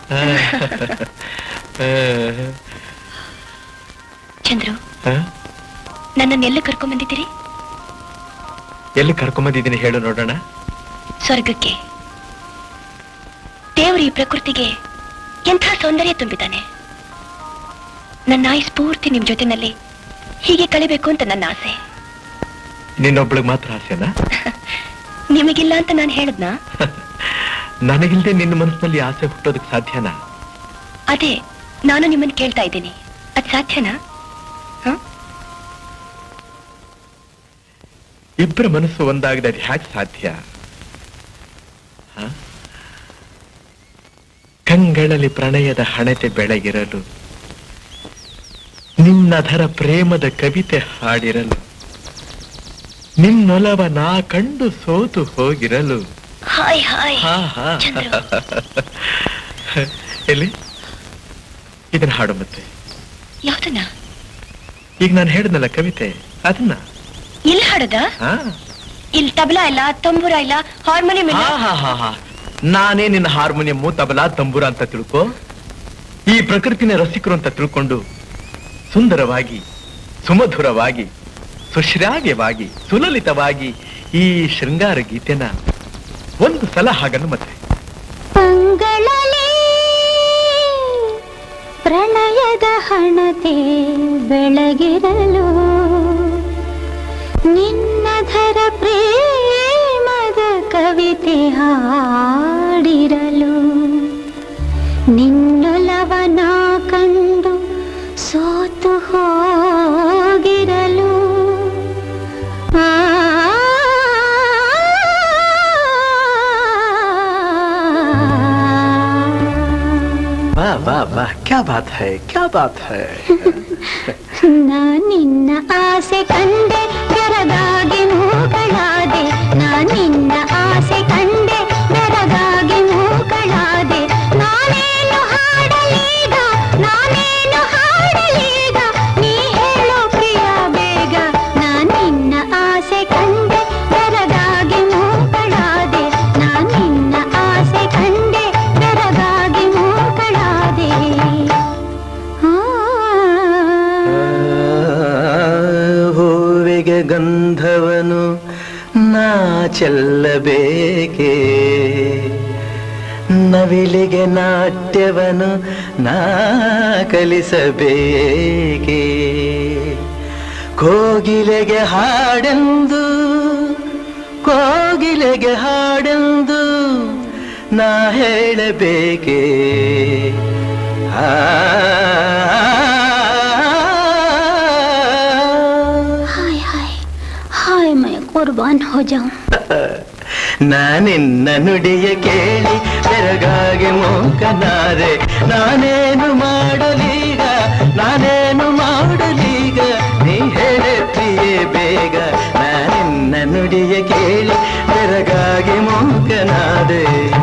ಚಂದ್ರು, ನನ್ನನ್ನೆಲ್ಲ ಕರ್ಕೊಂಡ್ ಬಂದಿದ್ದೀರಿ? ಎಲ್ಲಿ ಕರ್ಕೊಂಬಂದಿದ್ದೀನಿ ಹೇಳು ನೋಡೋಣ. ಸ್ವರ್ಗಕ್ಕೆ. ದೇವರು ಈ ಪ್ರಕೃತಿಗೆ ಎಂಥ ಸೌಂದರ್ಯ ತುಂಬಿದ್ದಾನೆ. ನನ್ನ ಆಯುಸ್ ಪೂರ್ತಿ ನಿಮ್ ಜೊತೆನಲ್ಲಿ ಹೀಗೆ ಕಳಿಬೇಕು ಅಂತ ನನ್ನ ಆಸೆ. ನಿನ್ನೊಬ್ಳಿಗೆ ಮಾತ್ರ ಆಸೆನಾ? ನಿಮಗಿಲ್ಲ ಅಂತ ನಾನು ಹೇಳದ್ನಾ? ನನಗಿಲ್ದೆ ನಿನ್ನ ಮನಸ್ಸಿನಲ್ಲಿ ಆಸೆ ಹುಟ್ಟೋದಕ್ಕೆ ಸಾಧ್ಯನಾ? ಅದೇ ನಾನು ನಿಮ್ಮನ್ನು ಕೇಳ್ತಾ ಇದ್ದೀನಿ, ಅದ್ ಸಾಧ್ಯನಾ? ಇಬ್ಬರ ಮನಸ್ಸು ಒಂದಾಗದೆ ಅದು ಹ್ಯಾಕ್ ಸಾಧ್ಯ? ಕಂಗಳಲ್ಲಿ ಪ್ರಣಯದ ಹಣತೆ ಬೆಳಗಿರಲು, ನಿನ್ನಧರ ಪ್ರೇಮದ ಕವಿತೆ ಹಾಡಿರಲು, ನಿನ್ನೊಲವ ನಾ ಕಂಡು ಸೋತು ಹೋಗಿರಲು. Hi hi. ಎಲ್ಲಿ ಇದನ್ನ ಹಾಡು ಮತ್ತೆ? ಯಾವ್ದನ್ನ? ಈಗ ನಾನು ಹೇಳಿದ್ನಲ್ಲ ಕವಿತೆ, ಅದನ್ನ. ಇಲ್ಲಿ ಹಾಡದ? ಇಲ್ಲಿ ತಬಲಾ ಇಲ್ಲ, ತಂಬೂರ ಇಲ್ಲ, ಹಾರ್ಮೋನಿಯಂ ಇಲ್ಲ. ನಾನೇ ನಿನ್ನ ಹಾರ್ಮೋನಿಯಂ, ತಬಲಾ, ತಂಬೂರ ಅಂತ ತಿಳ್ಕೊ. ಈ ಪ್ರಕೃತಿನ ರಸಿಕರು ಅಂತ ತಿಳ್ಕೊಂಡು ಸುಂದರವಾಗಿ, ಸುಮಧುರವಾಗಿ, ಸುಶ್ರಾವ್ಯವಾಗಿ, ಸುಲಲಿತವಾಗಿ ಈ ಶೃಂಗಾರ ಗೀತೆನ ಒಂದು ಸಲ ಹಾಗನ್ನು ಮತ್ತೆ. ಪ್ರಣಯದ ಹಣತೆ ಬೆಳಗಿರಲು, ನಿನ್ನಧರ ಪ್ರೇಮದ ಕವಿತೆ ಹಾಡಿರಲು, ನಿನ್ನೊಲವನ ಕಂಡು ಸೋತು ಹೋಗಿರಲು. वाह वाह वाह, क्या बात है, क्या बात है. ನಿನ್ನ ಆಸೆ ಕಂಡೆ ಬೆರಗಾಗಿ ಮೂಗಳಾದೆ, ನಿನ್ನ ಆಸೆ ಕಂಡೆ ಬೆರಗಾಗಿ ಮೂಗಳಾದೆ. ನಾನೇನು ಹಾಡಲೀಗ, ನಾನೇನು ಹಾಡಲೀಗ, ನೀ ಹೇಳೋ ಪ್ರಿಯ ಬೇಗ. ನಿನ್ನ ಆಸೆ ಕಂಡೆ ಬೆರಗಾಗಿ ಮೂಗಳಾದೆ, ನಿನ್ನ ಆಸೆ ಕಂಡೆ ಬೆರಗಾಗಿ ಮೂಗಳಾದೆ. ಹೂವಿಗೆ ಗಂಧವನು ನಾ ಚೆಲ್ಲಬೇಕೆ, ನವಿಲಿಗೆ ನಾಟ್ಯವನು ನಾ ಕಲಿಸಬೇಕೆ, ಕೋಗಿಲೆಗೆ ಹಾಡೆಂದು, ಕೋಗಿಲೆಗೆ ಹಾಡೆಂದು ನಾ ಹೇಳಬೇಕೆ. कुर्बान हो जाऊं. ನಾನಿನ್ನ ನುಡಿಯ ಕೇಳಿ ಬೆರಗಾಗಿ ಮೂಕನಾದೆ, ನಾನೇನು ಮಾಡಲೀಗ, ನಾನೇನು ಮಾಡಲೀಗ, ನೀ ಹೇಳೆ ಪ್ರಿಯೆ ಬೇಗ. ನಾನಿನ್ನ ನುಡಿಯ ಕೇಳಿ ಬೆರಗಾಗಿ ಮೂಕನಾದೆ.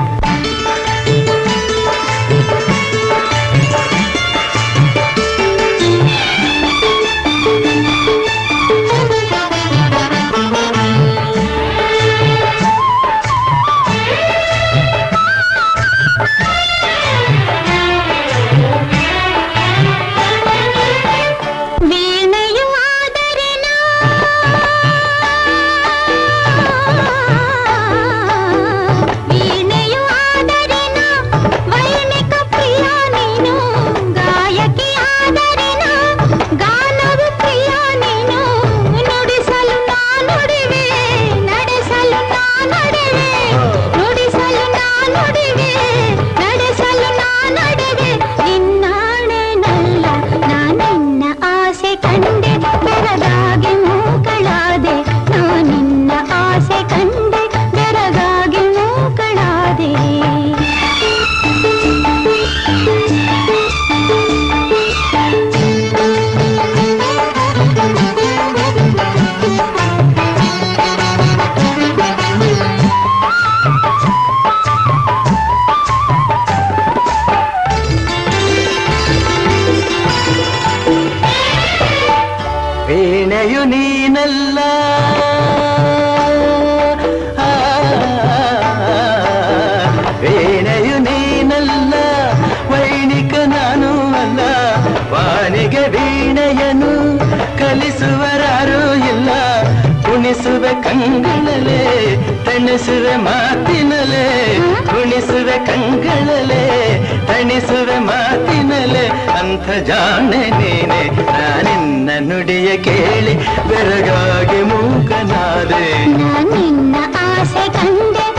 ವೀಣೆಯು ನೀನಲ್ಲ, ವೀಣೆಯು ನೀನಲ್ಲ, ಕುಣಿಸುವೆ ಕಂಗಳಲೆ ತಣಿಸುವೆ ಮಾತಿನಲೆ ಕುಣಿಸುವೆ ಕಂಗಳಲೆ ತಣಿಸುವೆ ಮಾತಿನಲೆ ಅಂಥ ಜಾಣೆ ನೀನೆ ನಾನಿನ್ನ ನುಡಿಯ ಕೇಳಿ ಬೆರಗಾಗಿ ಮೂಕನಾದೆ ನಿನ್ನ ಆಸೆ ಕಂಡೆ